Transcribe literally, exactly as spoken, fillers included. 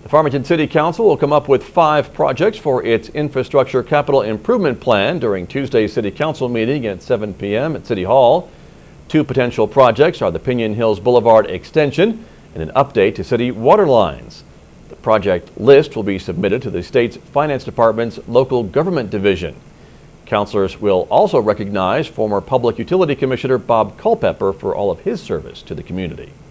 The Farmington City Council will come up with five projects for its infrastructure capital improvement plan during Tuesday's City Council meeting at seven p m at City Hall. Two potential projects are the Pinion Hills Boulevard extension and an update to city water lines. The project list will be submitted to the state's Finance Department's Local Government Division. Councilors will also recognize former Public Utility Commissioner Bob Culpepper for all of his service to the community.